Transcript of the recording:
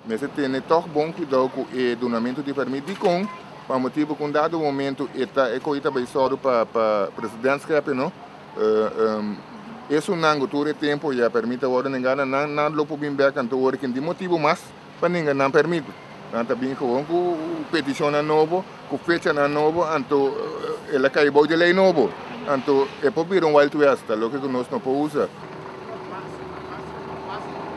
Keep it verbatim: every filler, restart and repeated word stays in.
Mas se tem toch bom cuidado com o donamento de permito de com, para motivo com dado momento eta é coisa bem só para para presidência, não? Uh, um, isso não gosto tempo já permite agora ninguém não não lopo bem bem canto agora que de motivo mais para ninguém não permite. Não tá bem com com petição na novo, com fecha na novo, então ela cai boa de lei novo, então é para vir um wild west, lo que nós não podemos usar.